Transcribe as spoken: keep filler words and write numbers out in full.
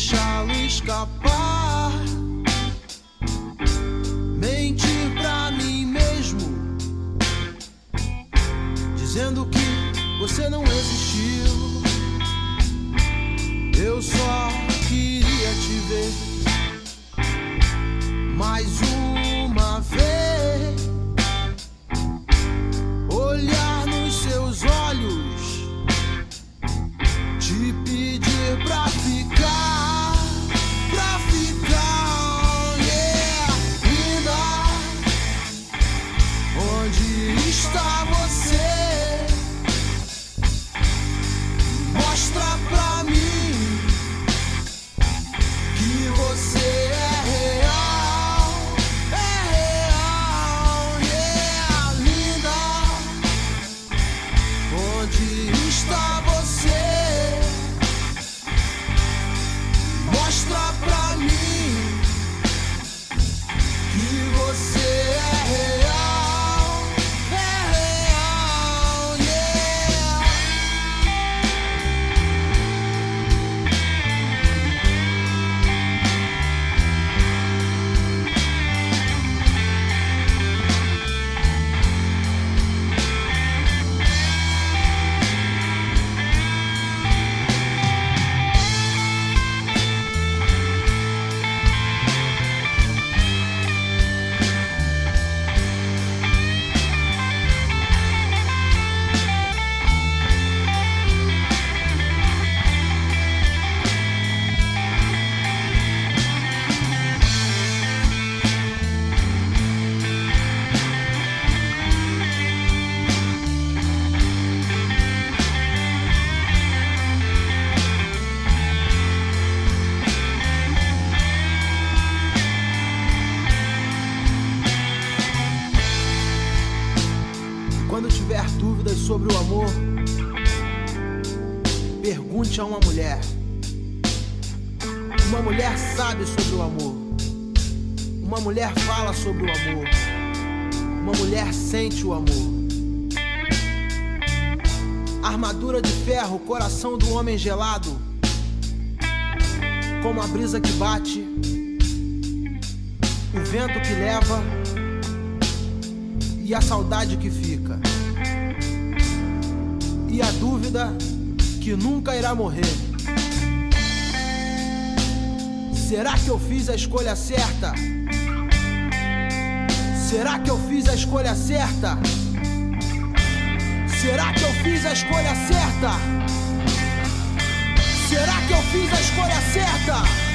deixá-lo escapar, mentir pra mim mesmo, dizendo que você não existiu. Eu só queria te ver mais uma vez, olhar nos seus olhos, te pedir pra ficar, pra ficar, yeah. Linda, onde está você? Mostra pra mim que você é real, é real, yeah. Linda, onde está você? Mostra pra mim que você é real, é real, yeah. Quando tiver dúvidas sobre o amor, pergunte a uma mulher. Uma mulher sabe sobre o amor. Uma mulher fala sobre o amor. Uma mulher sente o amor. Armadura de ferro, coração do homem gelado, como a brisa que bate, o vento que leva e a saudade que fica, e a dúvida que nunca irá morrer. Será que eu fiz a escolha certa? Será que eu fiz a escolha certa? Será que eu fiz a escolha certa? Será que eu fiz a escolha certa?